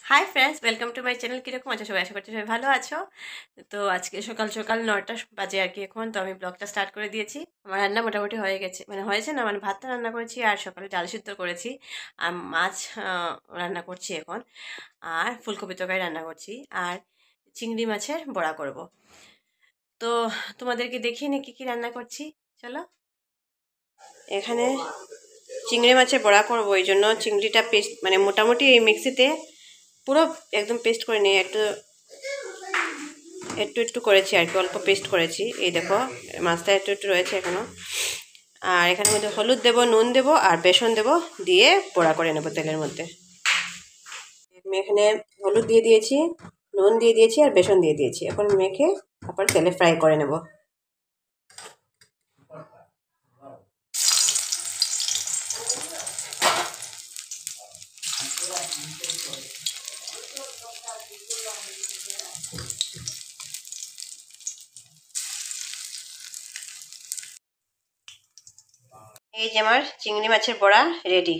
High friends, welcome to my channel. কীরকম আছো সবাই? আশা করছি সবাই ভালো আছো। তো আজকে সকাল সকাল 9টা বাজে আর কি এখন। তো আমি ব্লগটা স্টার্ট করে দিয়েছি। আমার রান্না মোটামুটি হয়ে গেছে, মানে হয়েছে না, মানে ভাতটা রান্না করেছি আর সকালে ডাল সিদ্ধ করেছি আর মাছ রান্না করছি এখন, আর ফুলকপি তরকারি রান্না করছি আর চিংড়ি মাছের বড়া করব। তো তোমাদেরকে দেখিয়ে নি কী কী রান্না করছি, চলো। এখানে চিংড়ি মাছের বড়া করবো, এই জন্য চিংড়িটা পেস্ট, মানে মোটামুটি এই মিক্সিতে পুরো একদম পেস্ট করে নিয়ে একটু একটু একটু করেছি আর কি, অল্প পেস্ট করেছি। এই দেখো মাছটা একটু একটু রয়েছে এখনো। আর এখানের মধ্যে হলুদ দেবো, নুন দেবো আর বেসন দেবো, দিয়ে পোড়া করে নেবো তেলের মধ্যে। আমি এখানে হলুদ দিয়ে দিয়েছি, নুন দিয়ে দিয়েছি আর বেসন দিয়ে দিয়েছি। এখন মেখে তারপর তেলে ফ্রাই করে নেব। এই যে আমার চিংড়ি মাছের বড়া রেডি।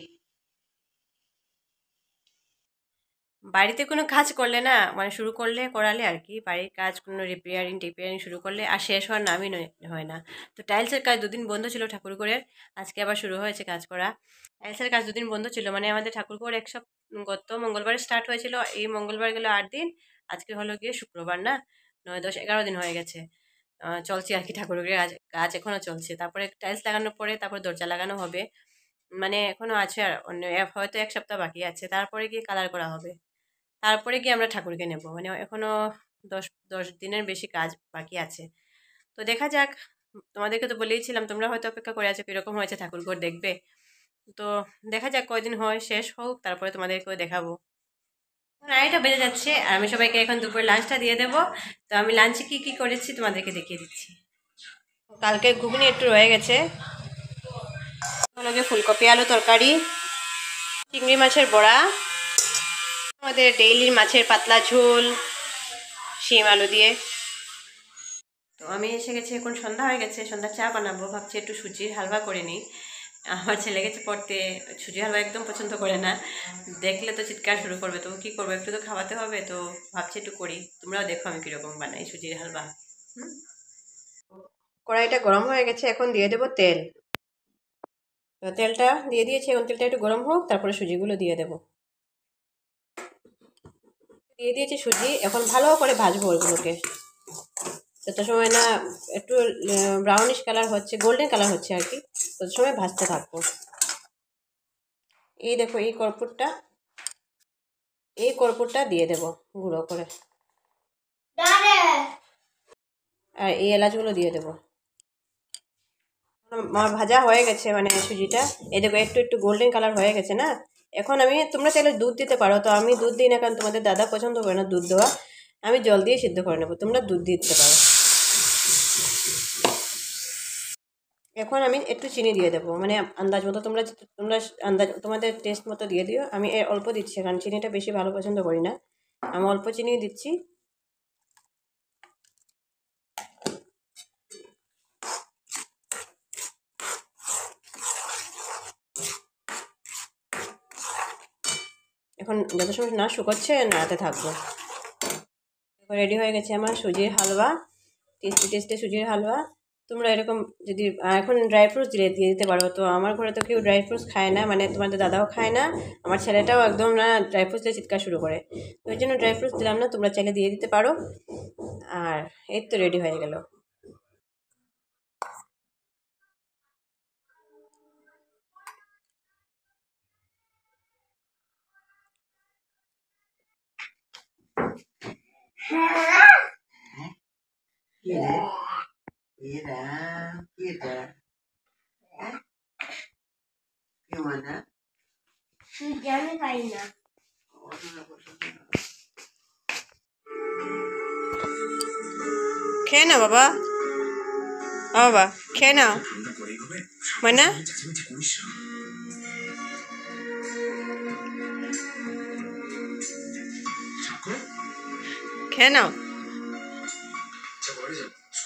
বাড়িতে কোনো কাজ করলে না, মানে শুরু করলে করালে আর কি, বাড়ির কাজ কোনো রিপেয়ারিং শুরু করলে আর শেষ হওয়ার নামই হয় না। তো টাইলসের কাজ দুদিন বন্ধ ছিল ঠাকুরঘরের, আজকে আবার শুরু হয়েছে কাজ করা। টাইলসের কাজ দুদিন বন্ধ ছিল, মানে আমাদের ঠাকুরঘর গত মঙ্গলবারে স্টার্ট হয়েছিল, এই মঙ্গলবার গেল 8 দিন, আজকে হলো গিয়ে শুক্রবার, না 9, 10, 11 দিন হয়ে গেছে। চলছে আর কি, ঠাকুরঘরের কাজ কাজ এখনো চলছে। তারপরে টাইলস লাগানোর পরে তারপর দরজা লাগানো হবে, মানে এখনো আছে, আর অন্য হয়তো 1 সপ্তাহ বাকি আছে, তারপরে গিয়ে কালার করা হবে। তারপরে গিয়ে আমরা ঠাকুরকে নেব, মানে এখনো 10 দিনের বেশি কাজ বাকি আছে। তো দেখা যাক, তোমাদেরকে তো বলেইছিলাম, তোমরা হয়তো অপেক্ষা করে আছো কিরকম হয়েছে ঠাকুরঘর দেখবে। তো দেখা যাক কয়দিন হয়, শেষ হোক, তারপরে তোমাদেরকেও দেখাবো। 9টা বেজে যাচ্ছে আর আমি সবাইকে এখন দুপুরে লাঞ্চটা দিয়ে দেবো। তো আমি লাঞ্চে কি কি করেছি তোমাদেরকে দেখিয়ে দিচ্ছি। কালকে ঘুগনি একটু রয়ে গেছে, হলো গিয়ে ফুলকপি আলু তরকারি, চিংড়ি মাছের বড়া, আমাদের ডেইলি মাছের পাতলা ঝোল শিম আলু দিয়ে। তো আমি এসে গেছি, এখন সন্ধ্যা হয়ে গেছে, সন্ধ্যা চা বানাবো, ভাবছি একটু সুজির হালুয়া করে নিই। আমার ছেলে গেছে পড়তে, সুজি হালুয়া একদম পছন্দ করে না, দেখলে তো চিৎকার শুরু করবে, তো কী করবো, একটু তো খাওয়াতে হবে। তো ভাবছি একটু করি, তোমরাও দেখো আমি কীরকম বানাই সুজির হালুয়া। কড়াইটা গরম হয়ে গেছে, এখন দিয়ে দেবো তেল। তো তেলটা দিয়ে দিয়েছি, এখন তেলটা একটু গরম হোক, তারপরে সুজিগুলো দিয়ে দেবো। দিয়ে দিয়েছি সুজি, এখন ভালো করে ভাজবো ওইগুলোকে, তত সময় না একটু ব্রাউনিশ কালার হচ্ছে, গোল্ডেন কালার হচ্ছে আর কি, তত সময় ভাজতে থাকবো। এই দেখো এই কর্পূরটা দিয়ে দেব গুঁড়ো করে, আর এই এলাচগুলো দিয়ে দেবো। আমার ভাজা হয়ে গেছে, মানে সুজিটা, এই দেখো একটু একটু গোল্ডেন কালার হয়ে গেছে না। এখন তোমরা চাইলে দুধ দিতে পারো, তো আমি দুধ দিই না, কারণ তোমাদের দাদা পছন্দ করে না দুধ দেওয়া। আমি জল দিয়ে সিদ্ধ করে নেবো, তোমরা দুধ দিয়ে দিতে পারো। এখন আমি একটু চিনি দিয়ে দেবো, মানে আন্দাজ মতো, তোমরা তোমরা আন্দাজ তোমাদের টেস্ট মতো দিয়ে দিও। আমি অল্প দিচ্ছি, কারণ চিনিটা বেশি ভালো পছন্দ করি না, আমি অল্প চিনি দিচ্ছি। এখন যত সময় না শুকোচ্ছে নাড়াতে থাকবো। এখন রেডি হয়ে গেছে আমার সুজির হালুয়া, টেস্টি টেস্টি সুজির হালুয়া। তোমরা এরকম যদি এখন ড্রাই ফ্রুটস দিয়ে দিতে পারো। তো আমার ঘরে তো কেউ ড্রাই ফ্রুটস খায় না, মানে তোমাদের দাদাও খায় না, আমার ছেলেটাও একদম না, ড্রাই ফ্রুটস দিয়ে চিৎকার শুরু করে। তো ওই জন্য ড্রাই ফ্রুটস দিলাম না, তোমরা চাইলে দিয়ে দিতে পারো। আর এই তো রেডি হয়ে গেল। খেয়ে নাও বাবা, বাবা খেয়ে নাও, মানে খেয়ে নাও।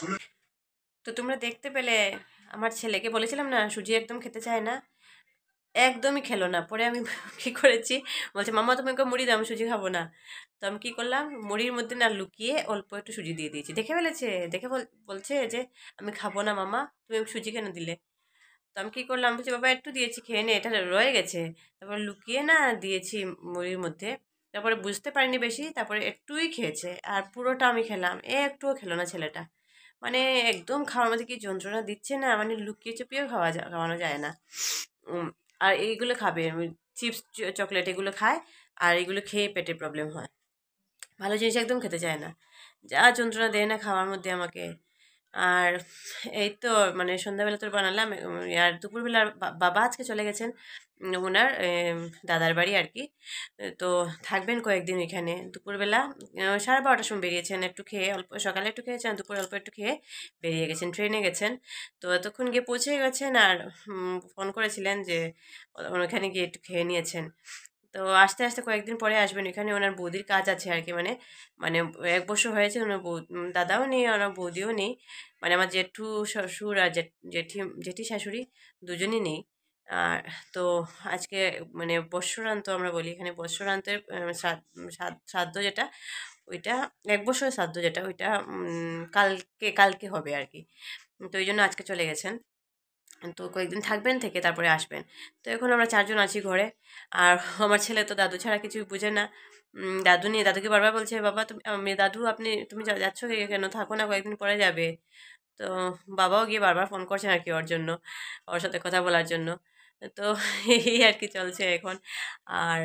তো তোমরা দেখতে পেলে, আমার ছেলেকে বলেছিলাম না সুজি একদম খেতে চায় না, একদমই খেলো না। পরে আমি কি করেছি, বলছে মাম্মা তুমি ওকে মুড়ি দাও, আমি সুজি খাবো না। তো আমি কি করলাম, মুড়ির মধ্যে না লুকিয়ে অল্প একটু সুজি দিয়ে দিয়েছি। দেখে ফেলেছে, দেখে বলছে যে আমি খাবো না মাম্মা, তুমি সুজি কেন দিলে? তো আমি কি করলাম, বলছি বাবা একটু দিয়েছি খেয়ে নে, এটা রয়ে গেছে। তারপরে লুকিয়ে না দিয়েছি মুড়ির মধ্যে। তারপরে বুঝতে পারিনি বেশি, তারপরে একটুই খেয়েছে আর পুরোটা আমি খেলাম, একটুও খেলো না ছেলেটা। মানে একদম খাওয়ার মধ্যে কি যন্ত্রণা দিচ্ছে না, মানে লুকিয়ে চুপিয়েও খাওয়ানো যায় না। উম, আর এইগুলো খাবে, চিপস চকলেট এগুলো খায়, আর এগুলো খেয়ে পেটে প্রবলেম হয়। ভালো জিনিস একদম খেতে চায় না, যা যন্ত্রণা দেয় না খাওয়ার মধ্যে আমাকে। আর এই তো মানে সন্ধ্যাবেলা তোর বানালাম, আর দুপুরবেলা বাবা আজকে চলে গেছেন ওনার দাদার বাড়ি আর কি। তো থাকবেন কয়েকদিন এখানে। দুপুরবেলা 12:30টার সময় বেরিয়েছেন, একটু খেয়ে অল্প সকালে একটু খেয়েছেন, দুপুরে অল্প একটু খেয়ে বেরিয়ে গেছেন, ট্রেনে গেছেন। তো এতক্ষণ গিয়ে পৌঁছে গেছেন, আর ফোন করেছিলেন যে ওখানে গিয়ে একটু খেয়ে নিয়েছেন। তো আস্তে আস্তে কয়েকদিন পরে আসবেন, এখানে ওনার বৌদির কাজ আছে আর কি। মানে মানে 1 বছর হয়েছে, ওনার দাদাও নেই, ওনার বৌদিও নেই। মানে আমার জেঠু শ্বশুর আর জেঠি জেঠি শাশুড়ি দুজনই নেই। আর তো আজকে মানে বৎসরান্ত আমরা বলি এখানে, বৎসরান্তের শ্রাদ্ধ যেটা, ওইটা 1 বছরের শ্রাদ্ধ যেটা, ওইটা কালকে কালকে হবে আর কি। তো এই জন্য আজকে চলে গেছেন। তো কয়েকদিন থাকবেন, থেকে তারপরে আসবেন। তো এখন আমরা 4 জন আছি ঘরে। আর আমার ছেলে তো দাদু ছাড়া কিছুই বুঝে না। দাদু নিয়ে দাদুকে বারবার বলছে বাবা তুমি দাদু আপনি তুমি যাচ্ছ কেন, থাকো না, কয়েকদিন পরে যাবে। তো বাবাও গিয়ে বারবার ফোন করছেন আর কি ওর জন্য, ওর সাথে কথা বলার জন্য। তো এই আর কি চলছে এখন। আর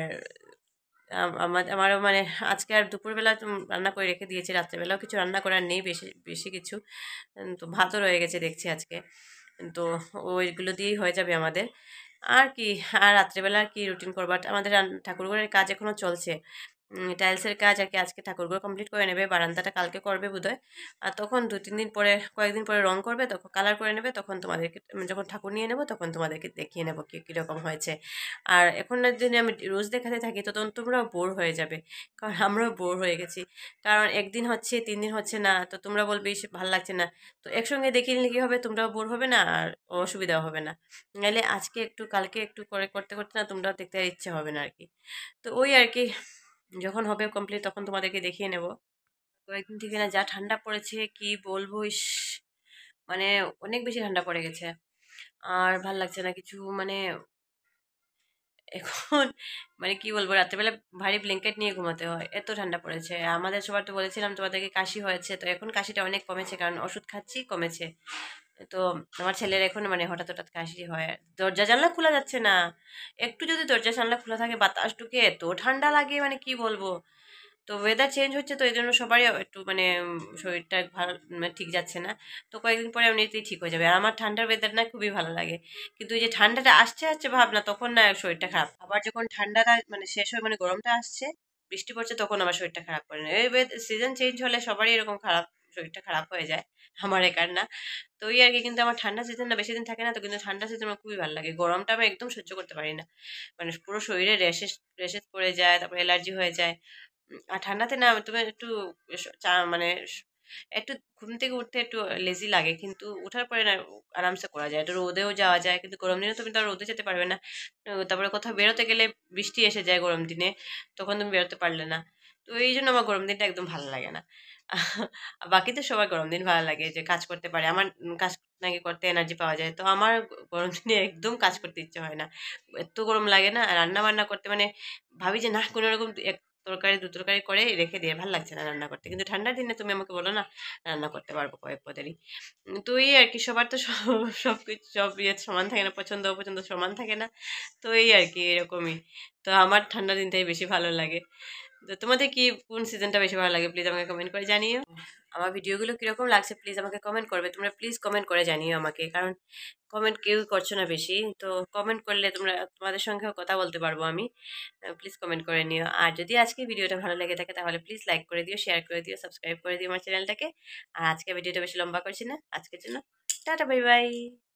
আমারও মানে আজকে আর দুপুরবেলা রান্না করে রেখে দিয়েছি, রাত্রেবেলাও কিছু রান্না করার নেই বেশি বেশি কিছু। তো ভাতও রয়ে গেছে দেখছি আজকে। তো ওইগুলো দিয়েই হয়ে যাবে আমাদের। আর কি, আর রাত্রেবেলা আর কি রুটিন করবার, আমাদের ঠাকুরঘরের কাজ এখনো চলছে। টাইলসের কাজ আর কি, আজকে ঠাকুরঘর কমপ্লিট করে নেবে, বারান্দাটা কালকে করবে বোধহয়। আর তখন 2-3 দিন পরে, কয়েকদিন পরে রং করবে, তখন কালার করে নেবে, তখন তোমাদেরকে যখন ঠাকুর নিয়ে নেবো তখন তোমাদেরকে দেখিয়ে নেবো কি কীরকম হয়েছে। আর এখন যদি আমি রোজ দেখাতে থাকি তো তখন তোমরাও বোর হয়ে যাবে, কারণ আমরাও বোর হয়ে গেছি। কারণ একদিন হচ্ছে, 3 দিন হচ্ছে না, তো তোমরা বলবে ইস ভালো লাগছে না। তো একসঙ্গে দেখিয়ে নিলে কী হবে, তোমরাও বোর হবে না আর অসুবিধাও হবে না। নাহলে আজকে একটু কালকে একটু করে করতে করতে না তোমরাও দেখতে আর ইচ্ছে হবে না আর কি। তো ওই আর কি, যখন হবে কমপ্লিট তখন তোমাদেরকে দেখিয়ে নেব। কয়েকদিন থেকে না যা ঠান্ডা পড়েছে কি বলবো, ইস মানে অনেক বেশি ঠান্ডা পড়ে গেছে। আর ভাল লাগছে না কিছু, মানে এখন মানে কি বলবো, রাত্রেবেলা ভারী ব্ল্যাঙ্কেট নিয়ে ঘুমাতে হয়, এত ঠান্ডা পড়েছে। আমাদের সবার তো বলেছিলাম তোমাদেরকে কাশি হয়েছে, তো এখন কাশিটা অনেক কমেছে, কারণ ওষুধ খাচ্ছি, কমেছে। তো আমার ছেলের এখন মানে হঠাৎ হঠাৎ কাশি হয়, দরজা জানলা খোলা যাচ্ছে না। একটু যদি দরজা জানলা খোলা থাকে বাতাস ঢুকে এত ঠান্ডা লাগে, মানে কি বলবো। তো ওয়েদার চেঞ্জ হচ্ছে, তো এই জন্য সবারই একটু মানে শরীরটা ভালো মানে ঠিক যাচ্ছে না। তো কয়েকদিন পরে এমনিতেই ঠিক হয়ে যাবে। আর আমার ঠান্ডার ওয়েদার না খুবই ভালো লাগে, কিন্তু এই যে ঠান্ডাটা আসছে আসছে ভাব না, তখন না শরীরটা খারাপ। আবার যখন ঠান্ডাটা মানে শেষ হয়, মানে গরমটা আসছে, বৃষ্টি পড়ছে, তখন আমার শরীরটা খারাপ করে না। এই সিজন চেঞ্জ হলে সবারই এরকম খারাপ, শরীরটা খারাপ হয়ে যায়, আমার একার না। তো ওই আর কি, কিন্তু আমার ঠান্ডা সিজনটা বেশি দিন থাকে না, তো কিন্তু ঠান্ডা সিজন আমার খুবই ভালো লাগে। গরমটা আমি একদম সহ্য করতে পারি না, মানে পুরো শরীরে র্যাশেস র্যাশেস পড়ে যায়, তারপর অ্যালার্জি হয়ে যায়। আর ঠান্ডাতে না তুমি একটু মানে একটু ঘুম থেকে উঠতে একটু লেজি লাগে, কিন্তু উঠার পরে না আরামসে করা যায়, একটু রোদেও যাওয়া যায়। কিন্তু গরম দিনে তুমি তো আর রোদে যেতে পারবে না। তারপরে কোথাও বেরোতে গেলে বৃষ্টি এসে যায় গরম দিনে, তখন তুমি বেরোতে পারলে না। তো এই জন্য আমার গরম দিনটা একদম ভালো লাগে না। আর বাকি তো সবার গরম দিন ভালো লাগে, যে কাজ করতে পারে, আমার কাজ নাকি করতে এনার্জি পাওয়া যায়। তো আমার গরম দিনে একদম কাজ করতে ইচ্ছে হয় না, এত গরম লাগে না। আর রান্না বান্না করতে মানে ভাবি যে না কোনো রকম এক তরকারি দু তরকারি করে রেখে দিয়ে ভাল লাগছে না রান্না করতে। কিন্তু ঠান্ডার দিনে তুমি আমাকে বলো না, রান্না করতে পারবো কয়েক পদেরই। তো এই আর কি, সবার তো সব কিছু সব ইয়ে সমান থাকে না, পছন্দ অপছন্দ সমান থাকে না। তো এই আর কি এরকমই। তো আমার ঠান্ডা দিনটাই বেশি ভালো লাগে। তো তোমাদের কি কোন সিজনটা বেশি ভালো লাগে, প্লিজ আমাকে কমেন্ট করে জানিও। আমার ভিডিওগুলো কিরকম লাগছে প্লিজ আমাকে কমেন্ট করবে, তোমরা প্লিজ কমেন্ট করে জানিও আমাকে, কারণ কমেন্ট কেউ করছো না বেশি। তো কমেন্ট করলে তোমরা, তোমাদের সঙ্গেও কথা বলতে পারবো আমি। প্লিজ কমেন্ট করে নিও। আর যদি আজকে ভিডিওটা ভালো লেগে থাকে তাহলে প্লিজ লাইক করে দিও, শেয়ার করে দিও, সাবস্ক্রাইব করে দিও আমার চ্যানেলটাকে। আর আজকে ভিডিওটা বেশি লম্বা করছি না, আজকের জন্য টাটা বাই বাই।